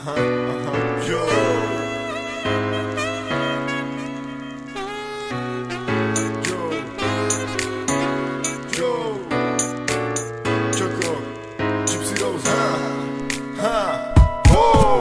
Yo. Choco, g.rous, oh.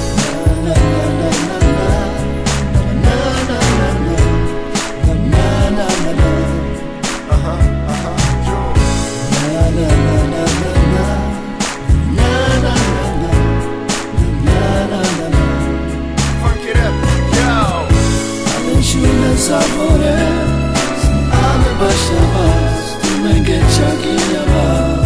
Sabores, ame başlamaz, düme geçer giyemez.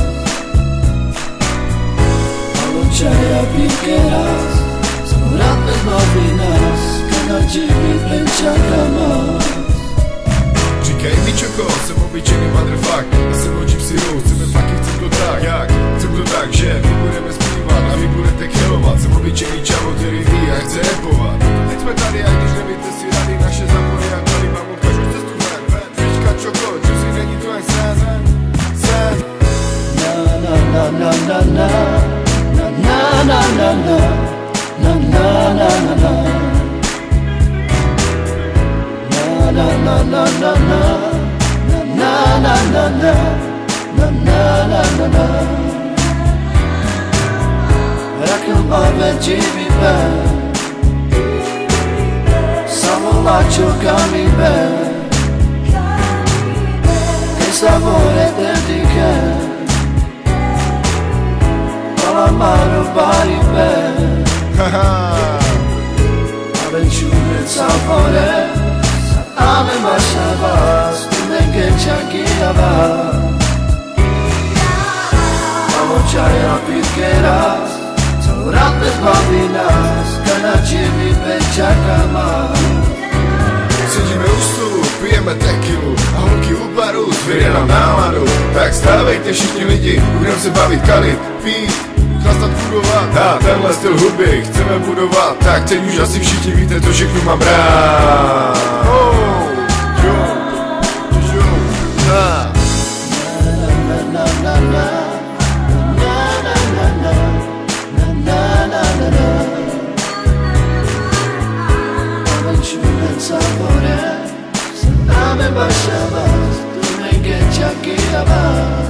Moje piqueras, salurantes novinas, kanacimi pecka. Říkej mi Čoko, jsem obyčejný motherfuck a jsem od g.rous, chceme faky, chcem to tak, jak? Chcem to tak, že my budeme zpívat a vy budete killovat. Jsem obyčejný čavo, který ví a chce rapovat. Teď jsme tady a když nevíte si rady, naše zápory a tady vám ukážu cestu ven. Říčka Čoko, juicy není to jen sen. Na na na na na na na na na na na na na na. Na na na na na na na na na na na na na. Rakım ve cebime, savola çokami be. E savore dedike, olamaro bari be. Avventure savore. Ame başlamaz, düme geçer giyemez. Moje piqueras, salurantes novinas, kanacimi pecka. Sedíme u stolu, pijeme tequilu a holky u baru, zvěře nám náladu. Tak stávejte všichni lidi, budeme se bavit, kalit, pít, chlastat, budovat. A tenhle styl hudby chceme budovat, tak teď už asi všichni víte, co všechno mám rád. Ame başlamaz, düme geçer giyemez.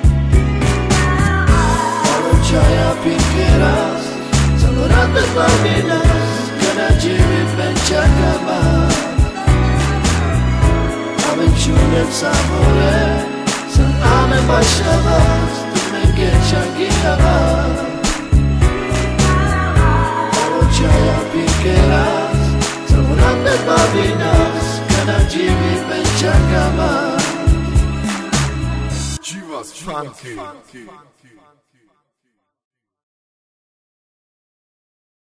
Moje piqueras, salurantes novinas, kanacimi pecka. Avventure sabore, ame başlamaz, düme geçer giyemez. Moje piqueras, salurantes novinas, kanacimi pecka. G.rous, funky.